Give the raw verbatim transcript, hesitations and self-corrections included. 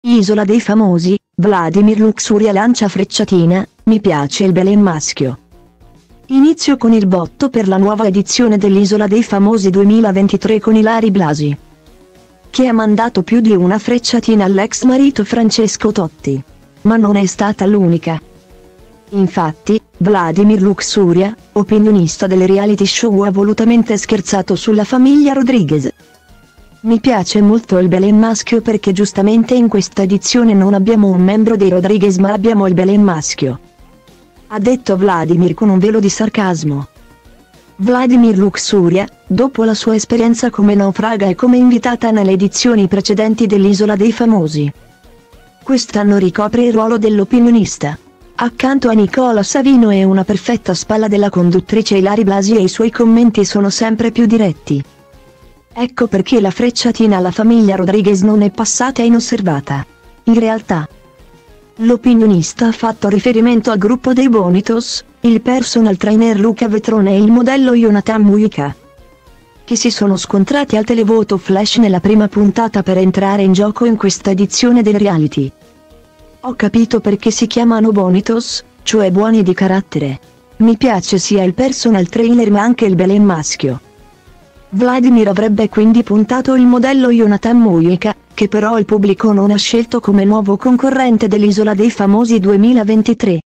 Isola dei famosi, Vladimir Luxuria lancia frecciatina, mi piace il Belen maschio. Inizio con il botto per la nuova edizione dell'Isola dei Famosi duemilaventitré con Ilary Blasi, che ha mandato più di una frecciatina all'ex marito Francesco Totti. Ma non è stata l'unica. Infatti, Vladimir Luxuria, opinionista del reality show, ha volutamente scherzato sulla famiglia Rodriguez. Mi piace molto il Belen maschio perché giustamente in questa edizione non abbiamo un membro dei Rodriguez ma abbiamo il Belen maschio, ha detto Vladimir con un velo di sarcasmo. Vladimir Luxuria, dopo la sua esperienza come naufraga e come invitata nelle edizioni precedenti dell'Isola dei Famosi, quest'anno ricopre il ruolo dell'opinionista, accanto a Nicola Savino e una perfetta spalla della conduttrice Ilary Blasi, e i suoi commenti sono sempre più diretti. Ecco perché la frecciatina alla famiglia Rodriguez non è passata inosservata. In realtà, l'opinionista ha fatto riferimento al gruppo dei Bonitos, il personal trainer Luca Vetrone e il modello Jonathan Mujica, che si sono scontrati al televoto flash nella prima puntata per entrare in gioco in questa edizione del reality. Ho capito perché si chiamano Bonitos, cioè buoni di carattere. Mi piace sia il personal trainer ma anche il Belen maschio. Vladimir avrebbe quindi puntato il modello Jonathan Mujica, che però il pubblico non ha scelto come nuovo concorrente dell'Isola dei Famosi duemilaventitré.